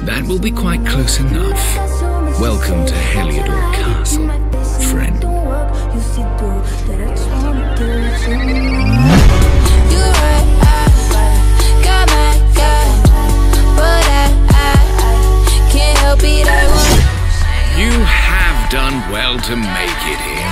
That will be quite close enough. Welcome to Heliodor Castle, friend. You have done well to make it here.